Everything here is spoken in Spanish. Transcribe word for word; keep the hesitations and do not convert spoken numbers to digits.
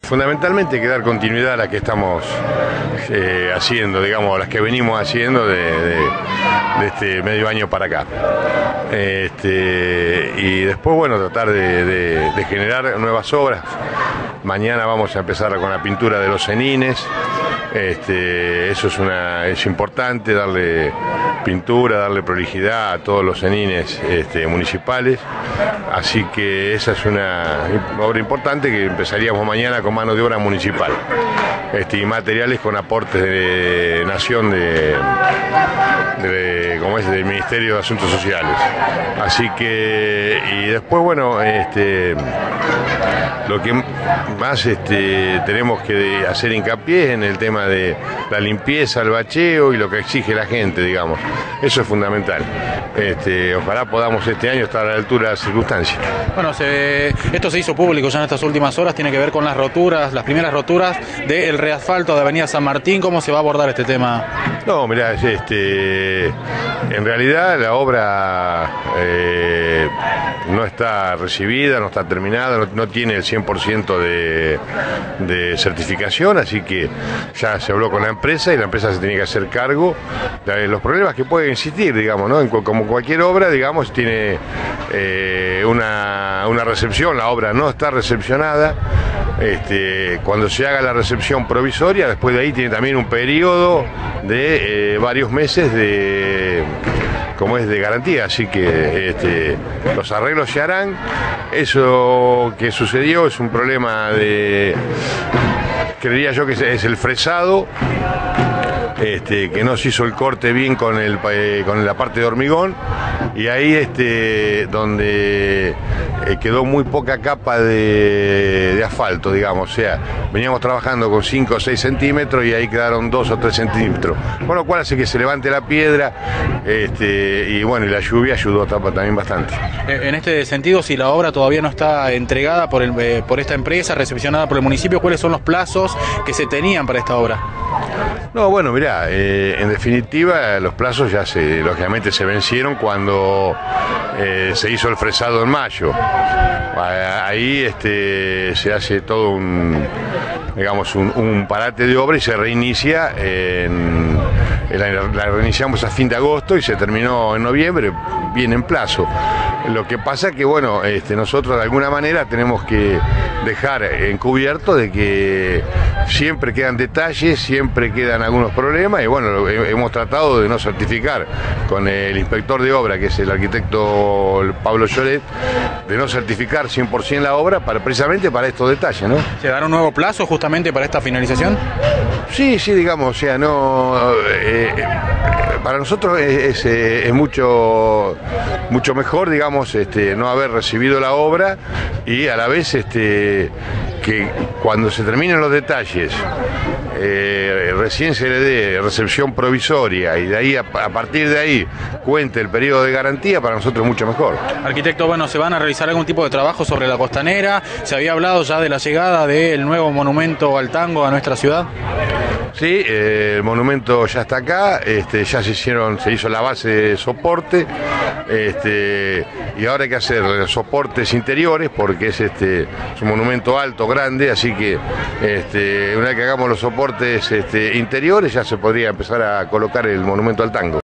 Fundamentalmente hay que dar continuidad a las que estamos eh, haciendo, digamos, las que venimos haciendo de, de, de este medio año para acá. Este, y después, bueno, tratar de, de, de generar nuevas obras. Mañana vamos a empezar con la pintura de los cenines. Este, eso es, una, es importante, darle pintura, darle prolijidad a todos los cenines este, municipales. Así que esa es una obra importante que empezaríamos mañana con mano de obra municipal. Este, y materiales con aportes de Nación de, de, como es, del Ministerio de Asuntos Sociales. Así que, y después, bueno, este, lo que más este, tenemos que hacer hincapié en el tema de la limpieza, el bacheo y lo que exige la gente, digamos. Eso es fundamental. Este, ojalá podamos este año estar a la altura de las circunstancias. Bueno, se, esto se hizo público ya en estas últimas horas, tiene que ver con las roturas, las primeras roturas del reasfalto de Avenida San Martín. ¿Cómo se va a abordar este tema? No, mirá, este, en realidad la obra eh, no está recibida, no está terminada, no, no tiene el cien por ciento de, de certificación, así que ya se habló con la empresa y la empresa se tiene que hacer cargo de los problemas que pueden existir, digamos, ¿no? En, como cualquier obra, digamos, tiene eh, una, una recepción, la obra no está recepcionada. Este, cuando se haga la recepción provisoria, después de ahí tiene también un periodo de eh, varios meses de, como es, de garantía, así que este, los arreglos se harán. Eso que sucedió es un problema de, creería yo que es el fresado. Este, que no se hizo el corte bien con, el, eh, con la parte de hormigón, y ahí este, donde eh, quedó muy poca capa de, de asfalto, digamos, o sea, veníamos trabajando con cinco o seis centímetros y ahí quedaron dos o tres centímetros, con lo cual hace que se levante la piedra, este, y bueno, y la lluvia ayudó también bastante. En este sentido, si la obra todavía no está entregada por, el, eh, por esta empresa, recepcionada por el municipio, ¿cuáles son los plazos que se tenían para esta obra? No, bueno, mirá, eh, en definitiva los plazos ya se, lógicamente se vencieron cuando eh, se hizo el fresado en mayo. Ahí este, se hace todo un, digamos, un, un parate de obra y se reinicia en, en la, la reiniciamos a fin de agosto y se terminó en noviembre, bien en plazo. Lo que pasa que, bueno, este, nosotros de alguna manera tenemos que dejar encubierto de que siempre quedan detalles, siempre quedan algunos problemas, y bueno, hemos tratado de no certificar con el inspector de obra, que es el arquitecto Pablo Lloret, de no certificar cien por ciento la obra para, precisamente para estos detalles, ¿no? ¿Se dará un nuevo plazo justamente para esta finalización? Sí, sí, digamos, o sea, no... Eh, para nosotros es, es, es mucho, mucho mejor, digamos, este, no haber recibido la obra y a la vez este, que cuando se terminen los detalles, eh, recién se le dé recepción provisoria y de ahí a, a partir de ahí cuente el periodo de garantía, para nosotros es mucho mejor. Arquitecto, bueno, ¿se van a realizar algún tipo de trabajo sobre la costanera? ¿Se había hablado ya de la llegada del nuevo monumento al tango a nuestra ciudad? Sí, eh, el monumento ya está acá, este, ya se hicieron, se hizo la base de soporte, este, y ahora hay que hacer soportes interiores porque es, este, es un monumento alto, grande, así que este, una vez que hagamos los soportes este, interiores ya se podría empezar a colocar el monumento al tango.